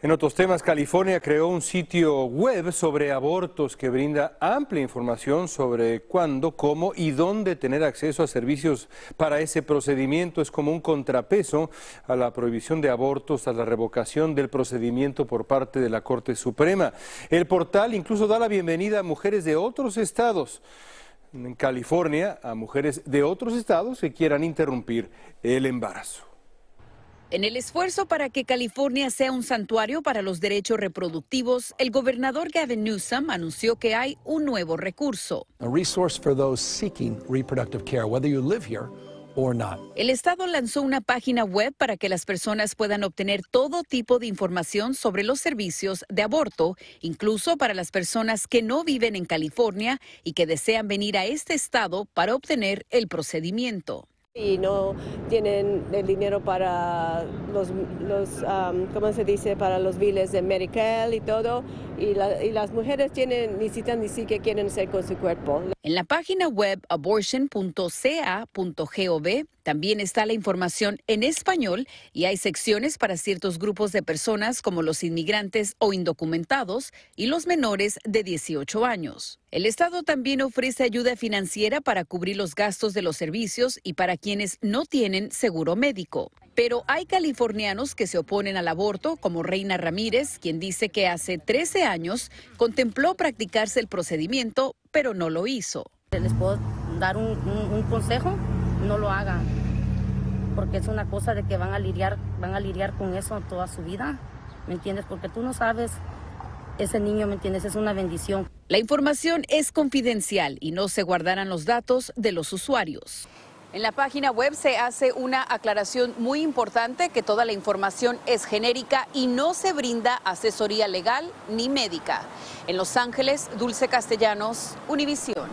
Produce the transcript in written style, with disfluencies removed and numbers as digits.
En otros temas, California creó un sitio web sobre abortos que brinda amplia información sobre cuándo, cómo y dónde tener acceso a servicios para ese procedimiento. Es como un contrapeso a la prohibición de abortos tras la revocación del procedimiento por parte de la Corte Suprema. El portal incluso da la bienvenida a mujeres de otros estados. En California, a mujeres de otros estados que quieran interrumpir el embarazo. En el esfuerzo para que California sea un santuario para los derechos reproductivos, el gobernador Gavin Newsom anunció que hay un nuevo recurso. El estado lanzó una página web para que las personas puedan obtener todo tipo de información sobre los servicios de aborto, incluso para las personas que no viven en California y que desean venir a este estado para obtener el procedimiento. Y no tienen el dinero para ¿cómo se dice? Para los biles de Medicare y todo. Y las mujeres necesitan decir qué quieren hacer con su cuerpo. En la página web abortion.ca.gov también está la información en español y hay secciones para ciertos grupos de personas como los inmigrantes o indocumentados y los menores de 18 años. El estado también ofrece ayuda financiera para cubrir los gastos de los servicios y para quienes no tienen seguro médico. Pero hay californianos que se oponen al aborto, como Reina Ramírez, quien dice que hace 13 años contempló practicarse el procedimiento, pero no lo hizo. Les puedo dar un consejo, no lo hagan, porque es una cosa de que van a lidiar con eso toda su vida, ¿me entiendes? Porque tú no sabes, ese niño, ¿me entiendes? Es una bendición. La información es confidencial y no se guardarán los datos de los usuarios. En la página web se hace una aclaración muy importante que toda la información es genérica y no se brinda asesoría legal ni médica. En Los Ángeles, Dulce Castellanos, Univisión.